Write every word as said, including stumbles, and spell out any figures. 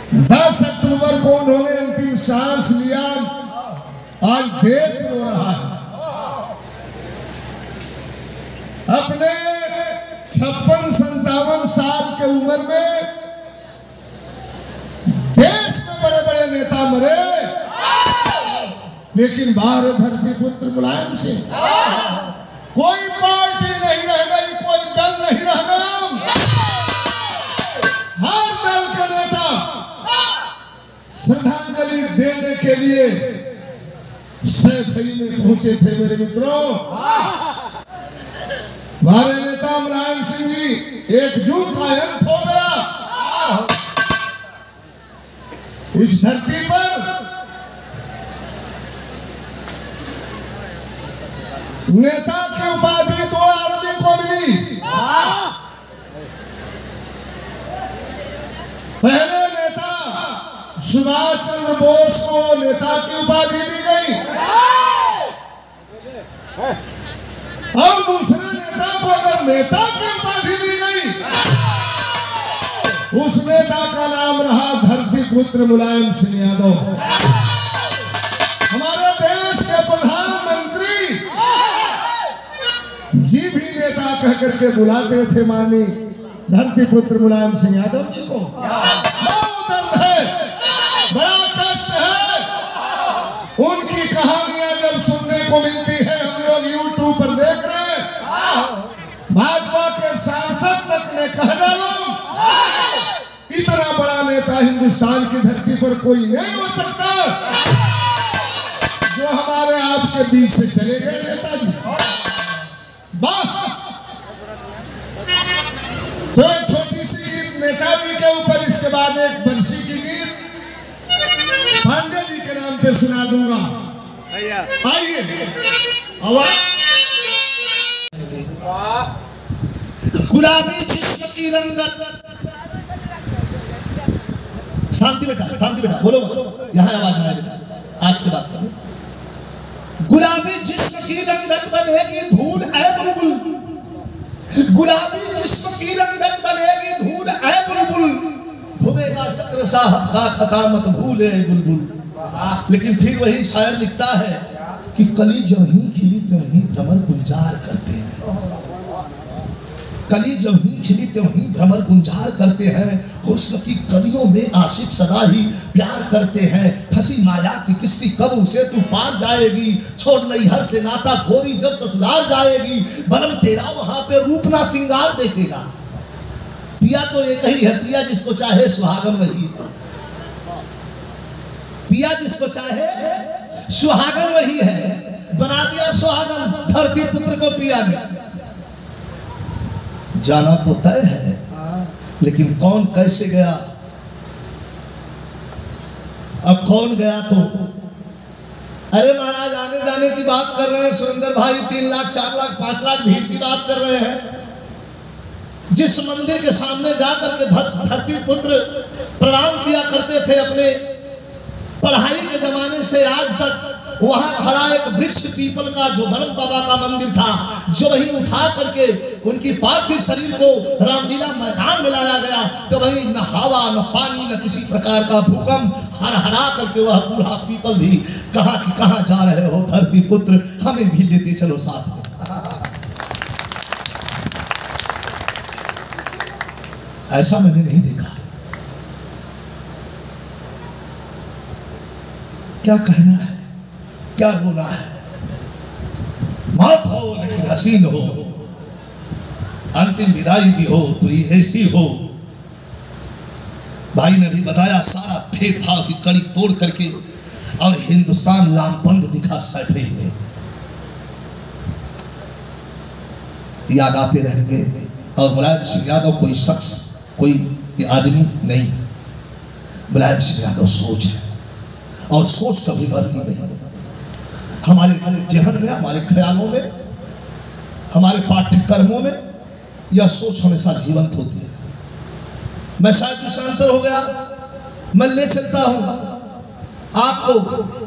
दस अक्टूबर को उन्होंने अंतिम सांस लिया। आज देश रो रहा है। अपने छप्पन संतावन साल के उम्र में देश में बड़े बड़े नेता मरे, लेकिन बाहर धरती पुत्र मुलायम सिंह, कोई पार्टी नहीं रह गई, कोई दल नहीं रह गया। हर दल के नेता श्रद्धांजलि देने के लिए सैफई में पहुंचे थे। मेरे मित्रों, हमारे नेता मुलायम सिंह जी एकजुट का अंत हो गया। इस धरती पर नेता की उपाधि दो आदमी को मिली। पहले नेता सुभाष चंद्र बोस को नेता की उपाधि दी गई और दूसरे नेता को अगर नेता की उपाधि दी गई, उस नेता का नाम रहा धरती पुत्र मुलायम सिंह यादव। हमारे देश के प्रधानमंत्री जी भी नेता कह करके बुलाते थे मानी धरती पुत्र मुलायम सिंह यादव जी को। बहुत दर्द है, बड़ा कष्ट है। उनकी कहानियां जब सुनने को मिलती है, हम लोग यूट्यूब पर देख रहे हैं, भाजपा के सांसद तक ने कह डाला इतना बड़ा नेता हिंदुस्तान की धरती पर कोई नहीं हो सकता जो हमारे आपके बीच से चले गए नेताजी। वाह! तो एक छोटी सी गीत नेताजी के ऊपर, इसके बाद एक बंसी की गीत पांडे जी के नाम पे सुना दूंगा। आइए गुलाबी जिस्म की रंगत। शांति बेटा, शांति बेटा, बोलो बोलो, यहाँ आवाज ना आए बेटा, आज के बाद करो। गुलाबी जिस्म की रंगत बनेगी धूल ऐ बुलबुल, गुलाबी जिस्म की रंगत बनेगी धूल ऐ बुलबुल, घूमेगा चक्र साहब का खता मत भूले बुलबुल। लेकिन फिर वही शायर लिखता है कि कली जब ही खिली त्यों ही भ्रमर गुंजार करते हैं, कली जब ही खिली त्यों ही भ्रमर गुंजार करते हैं, हुस्न की कलियों में आशिक सदा ही प्यार करते हैं। फंसी माया की किस्ती कब उसे तू पार जाएगी, छोड़ नैहर से नाता गोरी जब ससुराल जाएगी, बरम तेरा वहां पे रूप ना सिंगार देखेगा। पिया तो एक ही है, पिया जिसको चाहे सुहागन वही है, पिया जिसको चाहे सुहागन वही है। बना दिया सुहागन धरती पुत्र को पिया ने। जाना तो तय है, लेकिन कौन कैसे गया, अब कौन गया तो। अरे महाराज, आने जाने की बात कर रहे हैं सुरेंद्र भाई, तीन लाख चार लाख पांच लाख भीड़ की बात कर रहे हैं। जिस मंदिर के सामने जाकर के धरती पुत्र प्रणाम किया करते थे अपने पढ़ाई के जमाने से आज तक, वहां खड़ा एक वृक्ष पीपल का जो ब्रह्म बाबा का मंदिर था, जो वहीं उठा करके उनकी पार्थिव शरीर को रामलीला मैदान में लाया गया, तो वहीं न हवा न पानी न किसी प्रकार का भूकंप, हर हरा करके वह बूढ़ा पीपल भी कहा कि कहां जा रहे हो धरती पुत्र, हमें भी लेते चलो साथ में। ऐसा मैंने नहीं देखा। क्या कहना है, क्या रोना है। मौत हो लेकिन हसीन हो, अंतिम विदाई भी हो तो ये ऐसी हो। भाई ने भी बताया सारा भेदभाव की कड़ी तोड़ करके, और हिंदुस्तान लामबंद दिखा सैफई में। याद आते रहेंगे। और मुलायम सिंह यादव कोई शख्स, कोई आदमी नहीं, मुलायम सिंह यादव सोच है, और सोच कभी मरती नहीं। हमारे जहन में, हमारे ख्यालों में, हमारे पाठ्यक्रमों में यह सोच हमेशा जीवंत होती है। मैं शायद शांतर हो गया, मैं ले चलता हूं आपको